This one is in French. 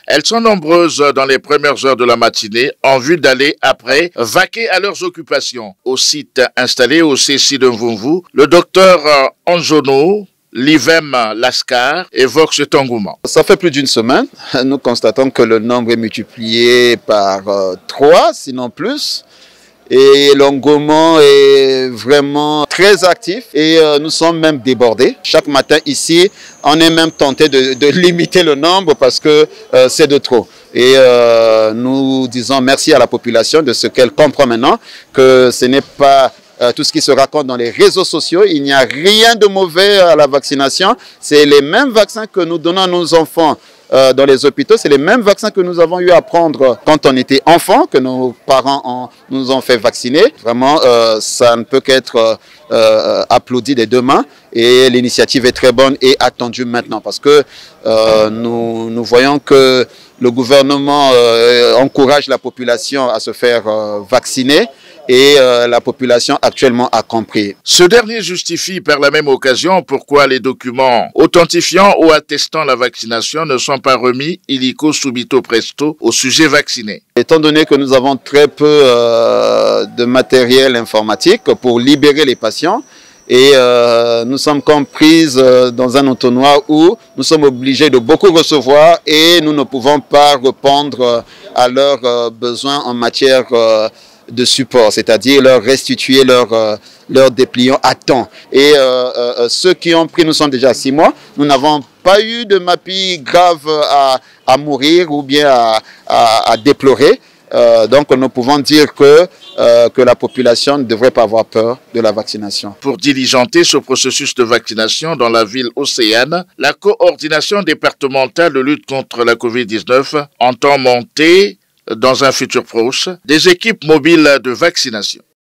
Elles sont nombreuses dans les premières heures de la matinée en vue d'aller après vaquer à leurs occupations. Au site installé au CSI de Mvumvu, le docteur Anjono Livem Lascar évoque cet engouement. Ça fait plus d'une semaine. Nous constatons que le nombre est multiplié par 3, sinon plus. Et l'engouement est vraiment très actif et nous sommes même débordés. Chaque matin ici, on est même tenté de limiter le nombre parce que c'est de trop. Et nous disons merci à la population de ce qu'elle comprend maintenant, que ce n'est pas tout ce qui se raconte dans les réseaux sociaux. Il n'y a rien de mauvais à la vaccination. C'est les mêmes vaccins que nous donnons à nos enfants dans les hôpitaux. C'est les mêmes vaccins que nous avons eu à prendre quand on était enfant, que nos parents nous ont fait vacciner. Vraiment, ça ne peut qu'être applaudi des deux mains. Et l'initiative est très bonne et attendue maintenant parce que nous voyons que le gouvernement encourage la population à se faire vacciner. Et la population actuellement a compris. Ce dernier justifie par la même occasion pourquoi les documents authentifiant ou attestant la vaccination ne sont pas remis illico subito presto au sujet vacciné. Étant donné que nous avons très peu de matériel informatique pour libérer les patients, et nous sommes comprises dans un entonnoir où nous sommes obligés de beaucoup recevoir et nous ne pouvons pas répondre à leurs besoins en matière de support, c'est-à-dire leur restituer leur dépliant à temps. Et ceux qui ont pris, nous sommes déjà à 6 mois, nous n'avons pas eu de MAPI grave à mourir ou bien à déplorer. Donc nous pouvons dire que la population ne devrait pas avoir peur de la vaccination. Pour diligenter ce processus de vaccination dans la ville océane, la coordination départementale de lutte contre la COVID-19 entend monter dans un futur proche, des équipes mobiles de vaccination.